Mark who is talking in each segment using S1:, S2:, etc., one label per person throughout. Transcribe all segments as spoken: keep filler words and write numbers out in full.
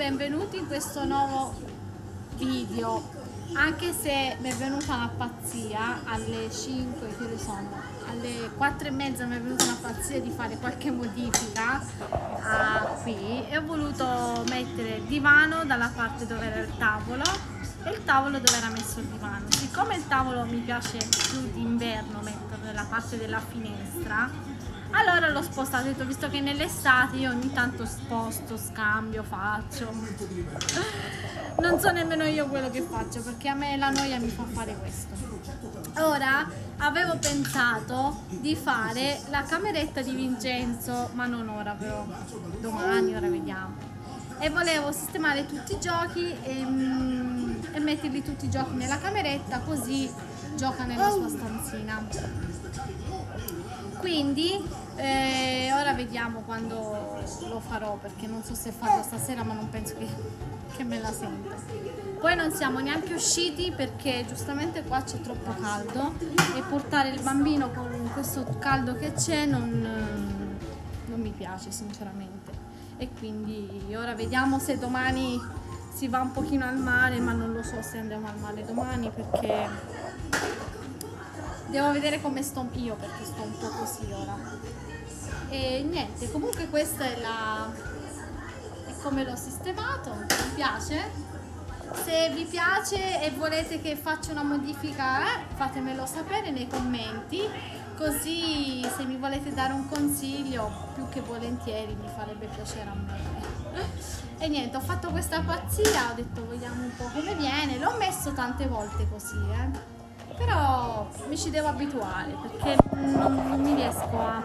S1: benvenuti in questo nuovo video. Anche se mi è venuta una pazzia alle cinque, che ne sono, alle quattro e mezza mi è venuta una pazzia di fare qualche modifica a qui e ho voluto mettere il divano dalla parte dove era il tavolo e il tavolo dove era messo il divano. Siccome il tavolo mi piace più d'inverno metterlo nella parte della finestra, allora l'ho spostato, ho detto, visto che nell'estate io ogni tanto sposto, scambio, faccio. Non so nemmeno io quello che faccio, perché a me la noia mi fa fare questo. Ora avevo pensato di fare la cameretta di Vincenzo, ma non ora però, domani, ora vediamo. E volevo sistemare tutti i giochi e, e metterli tutti i giochi nella cameretta, così gioca nella sua stanzina. Quindi eh, ora vediamo quando lo farò, perché non so se farlo stasera, ma non penso che, che me la sento. Poi non siamo neanche usciti perché giustamente qua c'è troppo caldo e portare il bambino con questo caldo che c'è non, non mi piace sinceramente. E quindi ora vediamo se domani si va un pochino al mare, ma non lo so se andiamo al mare domani perché devo vedere come sto io, perché sto un po' così ora. E niente, comunque questa è la è come l'ho sistemato. Mi piace? Se vi piace e volete che faccia una modifica, eh, fatemelo sapere nei commenti, così se mi volete dare un consiglio più che volentieri mi farebbe piacere a me. E niente, ho fatto questa pazzia, ho detto vediamo un po' come viene, l'ho messo tante volte così, eh. Però mi ci devo abituare, perché non, non mi riesco a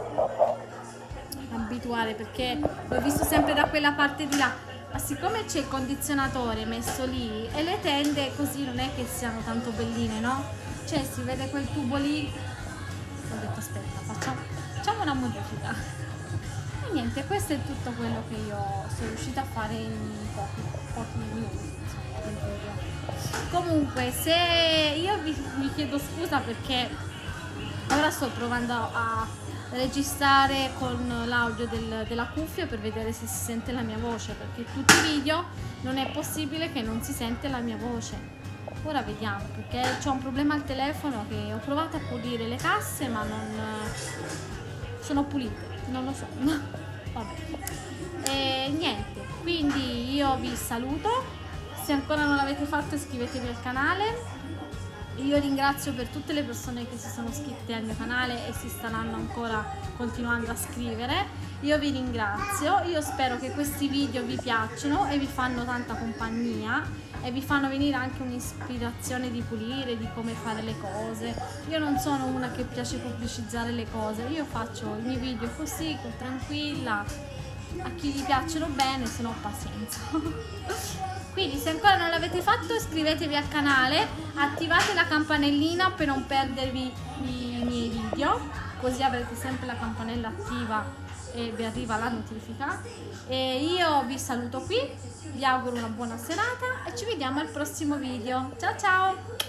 S1: abituare, perché l'ho visto sempre da quella parte di là. Ma siccome c'è il condizionatore messo lì e le tende così non è che siano tanto belline, no? Cioè si vede quel tubo lì. Ho detto aspetta, facciamo, facciamo una modifica. E niente, questo è tutto quello che io sono riuscita a fare in pochi, pochi minuti. Comunque, se io vi, vi chiedo scusa perché ora sto provando a registrare con l'audio del, della cuffia per vedere se si sente la mia voce, perché in tutti i video non è possibile che non si sente la mia voce. Ora vediamo, perché c'ho un problema al telefono che ho provato a pulire le casse ma non sono pulite, non lo so. Vabbè. E niente, quindi io vi saluto. Se ancora non l'avete fatto iscrivetevi al canale. Io ringrazio per tutte le persone che si sono iscritte al mio canale e si staranno ancora continuando a scrivere. Io vi ringrazio, io spero che questi video vi piacciono e vi fanno tanta compagnia e vi fanno venire anche un'ispirazione di pulire, di come fare le cose. Io non sono una che piace pubblicizzare le cose, io faccio i miei video così, tranquilla, a chi gli piacciono bene, se no pazienza. Quindi se ancora non l'avete fatto iscrivetevi al canale, attivate la campanellina per non perdervi i miei video, così avrete sempre la campanella attiva e vi arriva la notifica. E io vi saluto qui, vi auguro una buona serata e ci vediamo al prossimo video. Ciao ciao!